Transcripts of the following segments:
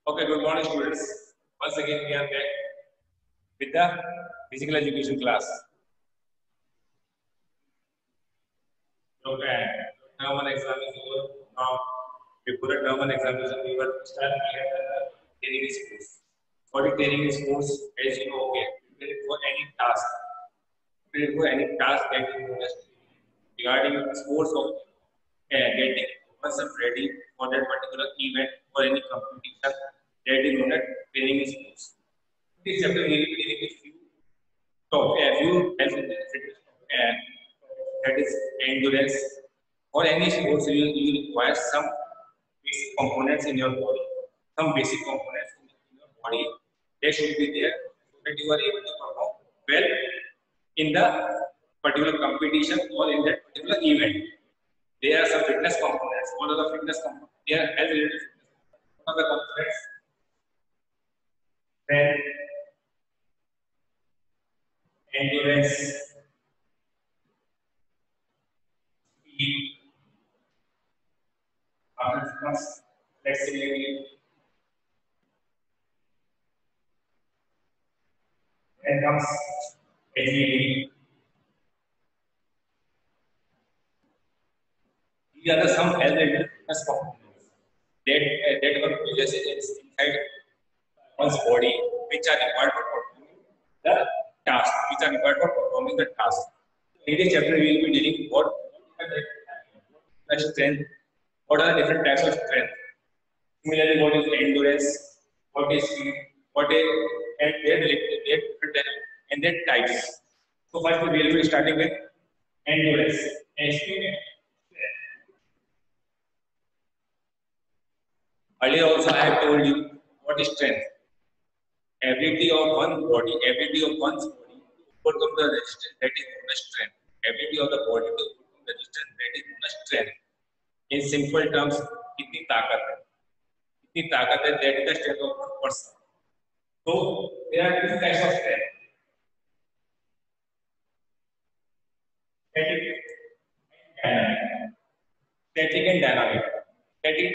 Okay, good morning, students. Once again, we are back with the physical education class. Okay, term one exam is over. Now, before the term one examination, we were starting the training course. For the training course, as you know, okay, prepared for any task, that you must regarding sports of getting person ready for that particular event or any competition that is known as training sports. This chapter will be dealing with few health and fitness and that is endurance or any sports you require some basic components in your body. Some basic components in your body they should be there so that you are able to perform well in the particular competition or in that particular event. There are some fitness components. What are the fitness components? They are health related fitness. What are the components? Then endurance, speed, fitness, flexibility, then comes agility. These are the some health related fitness components that were possessed inside one's body, which are required for performing the task. Which are required for performing the task. In this chapter, we will be dealing what are the strength, what are the different types of strength. Similarly, what is endurance, what is speed, what is and their types. So first we will be starting with endurance. Earlier also I have told you what is strength. Ability of one's body to overcome the resistance that is known as strength. Ability of the body to overcome the resistance that is known as strength. In simple terms, कितनी ताकत है? कितनी ताकत है? That is the strength of one person. So there are two types of strength. Static and dynamic. Static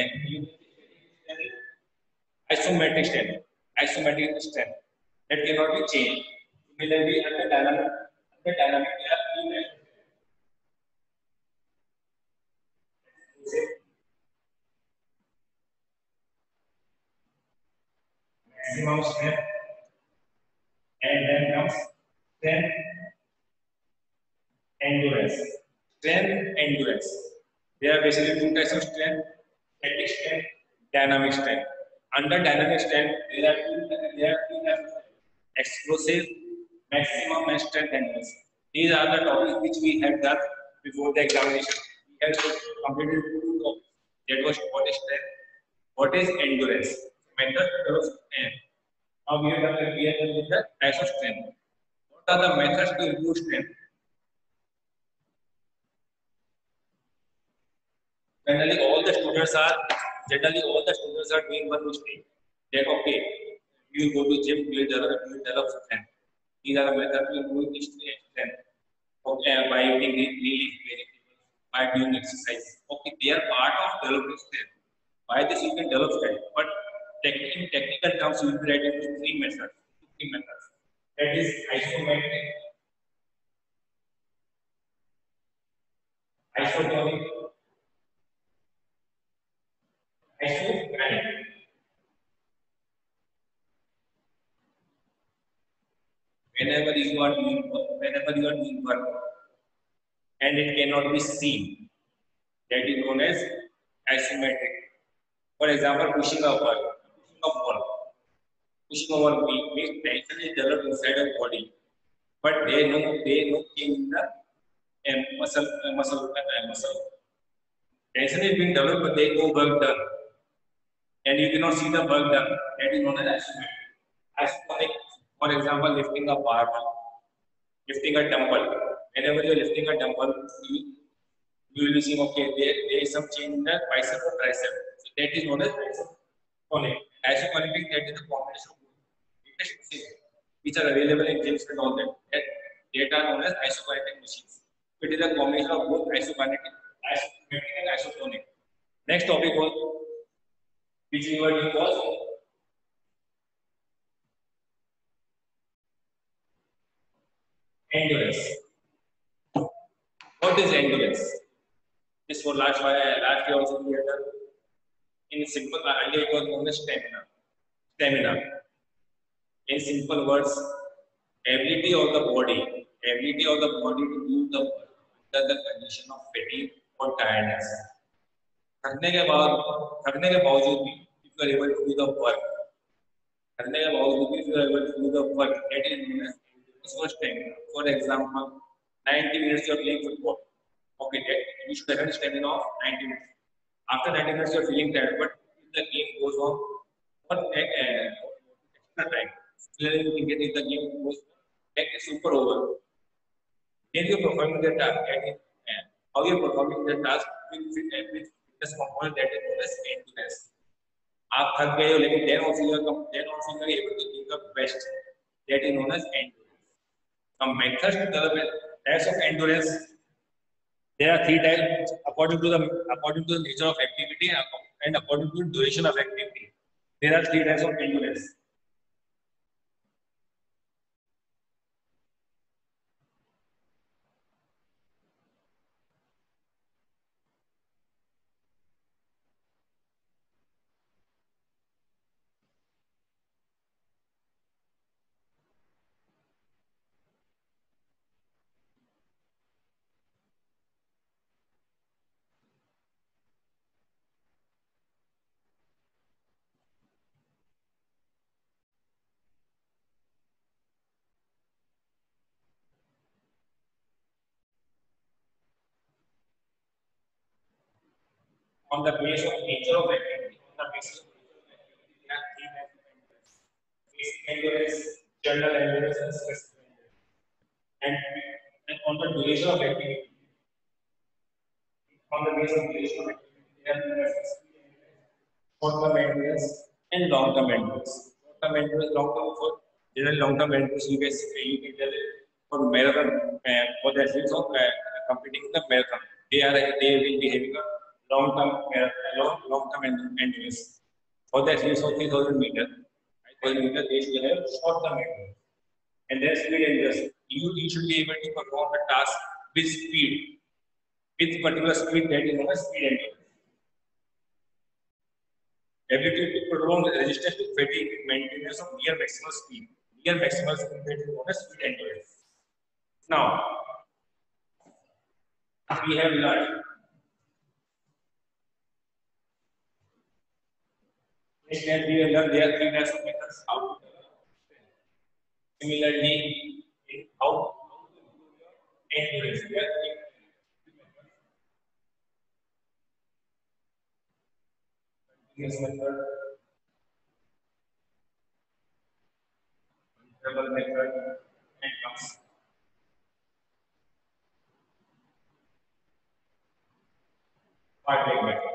isometric strength. Isometric strength that cannot be changed. Similarly, under dynamic there are two types. Maximum strength, and then comes strength, endurance. Strength, endurance. There are basically two types of strength: static strength, dynamic strength. Under dynamic strength, there are two types: explosive, maximum, and strength endurance. These are the topics which we have done before the examination. We have completed two topics. That was what is strength, what is endurance. Method of strength. Now we are done with the types of strength. What are the methods to improve strength? Generally, all the students are doing one mistake. That okay, you will go to gym, you will develop strength. These are the methods to improve strength. Okay, by eating leaf vegetables, by doing exercise. Okay, they are part of developing strength. By this you can develop strength. But in technical terms, you will be writing three methods. That is isometric, isotonic, isotonic. Whenever you are doing work and it cannot be seen, that is known as isometric. For example, pushing a wall. Pushing a wall means tension is developed inside the body, but they no change in the muscle. Tension is being developed, but there is no work done, and you cannot see the work done. That is known as isometric. Isotonic, for example, lifting a barbell, lifting a dumbbell. Whenever you are lifting a dumbbell, you will be seeing okay, there is some change in the bicep or tricep. So that is known as isotonic. Isotonic is that is the combination of fitness which are available in gyms and all that. That are known as isokinetic machines. It is a combination of both isokinetic and isotonic. Next topic was which we were doing was endurance. What is endurance? This for last year also we had in simple earlier it was known as stamina. Stamina. In simple words, ability of the body to do the work under the condition of fatigue or tiredness. थकने के बावजूद भी if you are able to do the work, करने के बावजूद भी if you are able to do the work, that is known as for stamina. For example, 90 minutes you are playing football. Okay, that you should have a stamina of 90 minutes. After 90 minutes you are feeling tired, but if the game goes on for extra time, clearly you can get if the game goes like a super over. Then you are performing the task. How you are performing the task with fitness component that is known as endurance. आप थक गए हो लेकिन then also you are able to give the best. That is known as endurance. Now methods to develop types of endurance. There are three types according to the nature of activity and according to the duration of activity. There are three types of endurance. On the basis of nature of activity, on the basis of nature of activity, there are three types of endurance: basic endurance, general endurance, and specific endurance. And on the duration of activity, on the basis of duration of activity, there are short-term endurance and long-term endurance. Short-term endurance, long-term for general long-term endurance, you can tell it for marathon for the athletes of competing in the marathon. They will be having a long-term endurance. For the athletes of 3,000 meters, 5,000 meters, they should have short-term endurance. And then speed endurance. You should be able to perform the task with speed, with particular speed that is known as speed endurance. Ability to prolong resistance to fatigue with maintenance of near maximal speed. Near maximal speed that is known as speed endurance. Now, we have learned there are three types of methods how to develop. Similarly, how to improve your endurance. There are three continuous method, interval method, and comes part method.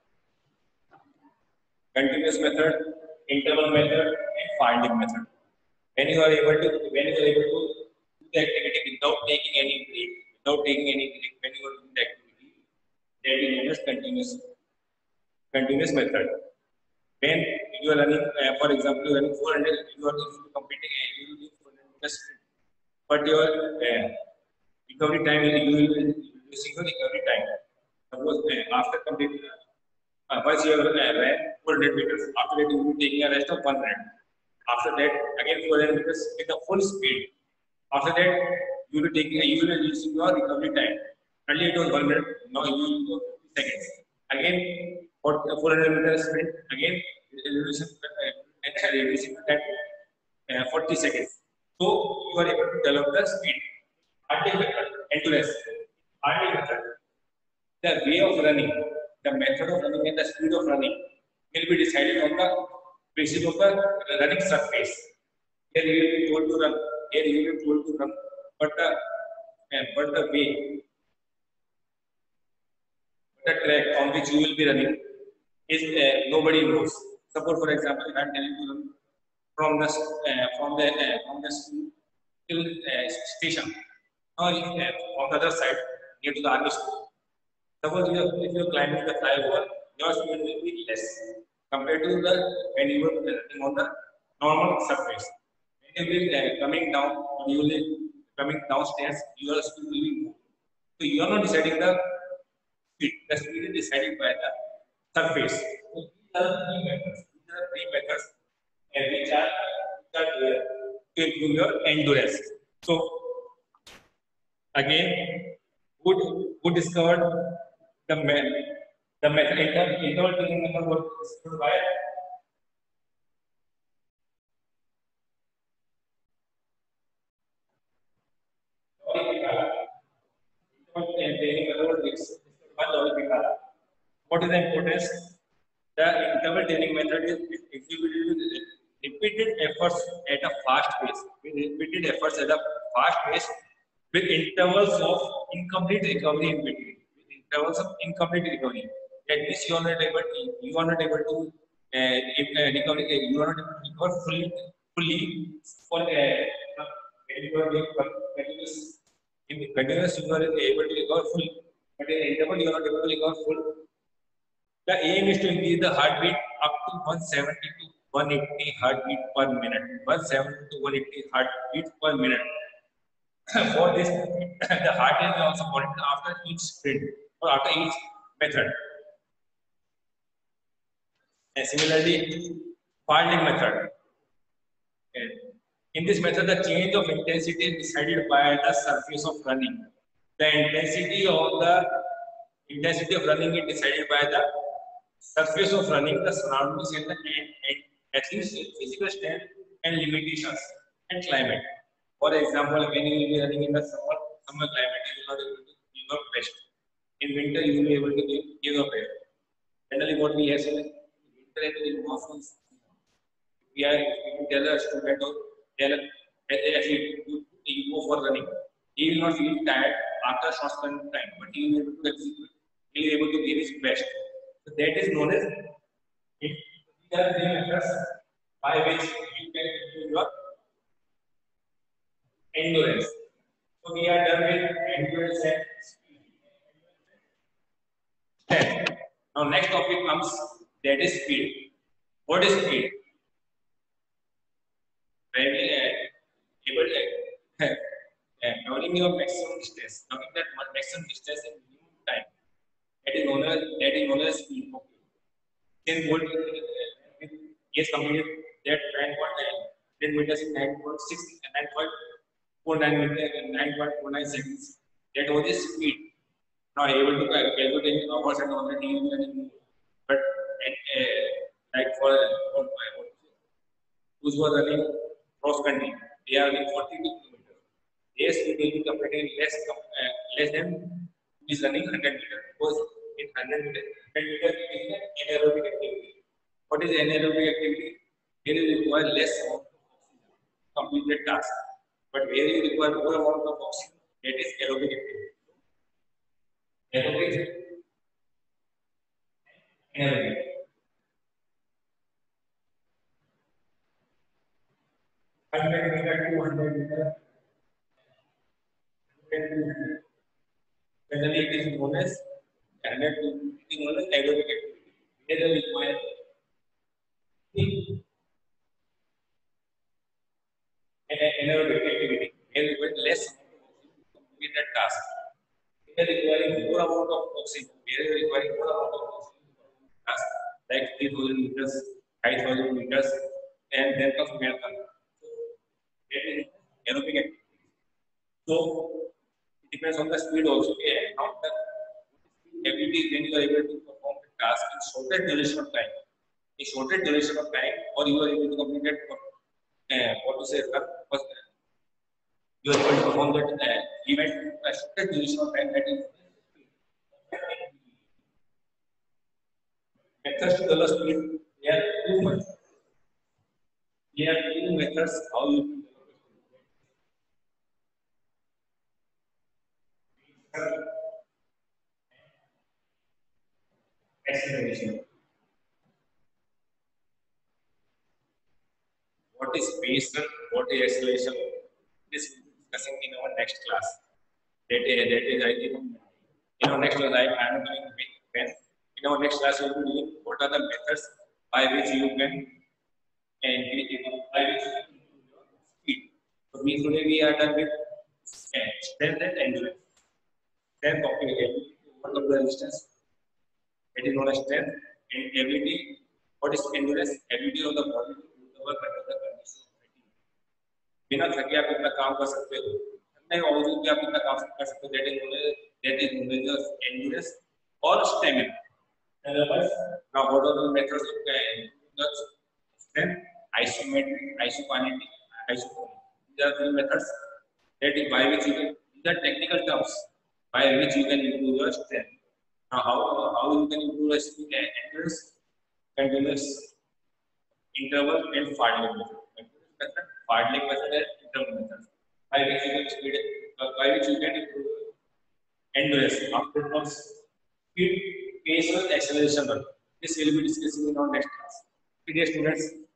Continuous method, interval method, and finding method. When you are able to do the activity without taking any break, when you are doing the activity, that is known as continuous method. When you are running, for example, you are running 400, you are competing, you will do 400 meters sprint, but your recovery time you will be reducing your recovery time. Suppose after completing once you have ran 400 meters, after that you will be taking a rest of 100. After that, again 400 meters with the full speed. After that, you will be using your recovery time. Earlier it was 100, now you will go 50 seconds. Again, for 400 meters sprint, again reducing that 40 seconds. So you are able to develop the speed. Harding method, endurance. Harding method. The way of running, the method of running and the speed of running will be decided on the basis of the running surface. Here you will be told to run, here you will be told to run, but the way, the track on which you will be running is nobody knows. Suppose, for example, if I am telling you to run from the school till station, or on the other side near to the army school. Suppose if you are climbing the flyover, your speed will be less. compared to the when you were running on the normal surface. When you will coming down, when you will coming downstairs, your speed will be more. So you are not deciding the speed. The speed is decided by the surface. So these are three methods. These are three methods which are there to improve your endurance. So again, who discovered the method interval training method was discovered by what is the importance? The interval training method is executed with repeated efforts at a fast pace. With repeated efforts at a fast pace, with intervals of incomplete recovery in between. With intervals of incomplete recovery. That means you are not able to recover. You are not able to recover fully for when you are doing continuous. In continuous, you are able to recover full, but in interval, you are not able to recover full. The aim is to increase the heartbeat up to 170 to 180 heartbeat per minute. 170 to 180 heartbeat per minute. For this, the heart rate is also monitored after each sprint or after each method. And similarly, Farley method. And in this method, the change of intensity is decided by the surface of running. The intensity of running is decided by the surface of running, the surroundings, and the athlete's physical strength and limitations and climate. For example, when you will be running in the summer climate, you will not able to give your best. In winter, you will be able to give your best. Generally, what we have seen is winter and in monsoon. We are tell a student or tell an athlete you go for running. He will not feel tired after a short span of time, but he will be able to execute. He will be able to give his best. So that is known as these are the methods by which you can improve your endurance. So we are done with endurance and strength. Now next topic comes that is speed. What is speed? When we able covering your maximum distance, covering that maximum distance in minimum time. That is known as speed. Then what is completed that 9.9 meters in 9.6 and 9.49 seconds. That was the speed. Now able to calculate in hours and hours and but like for those who are running cross country, they are running 42 kilometers. Their speed will be comparatively less than who is running 100 meters. Because in 100 meters, it is an anaerobic activity. What is anaerobic activity? Here you require less amount of oxygen to complete the task. But where you require more amount of oxygen, that is aerobic activity. Aerobic, anaerobic. 100 meter, 200 meter, 100. Generally, it is known as 100 to it is known as aerobic activity. Here you require anaerobic activity. Here you require less amount of oxygen to complete that task. Here requiring more amount of oxygen. Here requiring more amount of oxygen to complete the task, like 3,000 meters, 5,000 meters, and then comes marathon. So that is aerobic activity. So it depends on the speed also. How the ability when you are able to perform the task in shorter duration of time. In shorter duration of time, or you are able to complete that what to say, you are able to perform that event in a shorter duration of time. That is methods to develop speed. There are two methods. There are two methods how you can develop acceleration. What is pace and what is acceleration? This will be discussing in our next class. That is I think in our next class I am doing when in our next class we will be doing what are the methods by which you can by which you can improve your speed. So today we are done with strength and endurance. Strength of your ability to overcome the resistance. It is known as strength and ability. What is endurance? Ability of the body to do the work under the conditions of fatigue. बिना थके आप इतना काम कर सकते हो, थकने के बावजूद भी आप इतना काम कर सकते हो. That is known as endurance or stamina. Otherwise, now what are the methods of the strength? Isometric, isokinetic, isotonic. These are the methods that is by which you can, these are technical terms by which you can improve your strength. Now how you can improve your speed? Endurance, continuous interval and Fadling method. Continuous method, Fadling method and interval method. By which you can speed, by which you can improve endurance. After comes speed, pace and acceleration. This will be discussing in our next class. Dear students,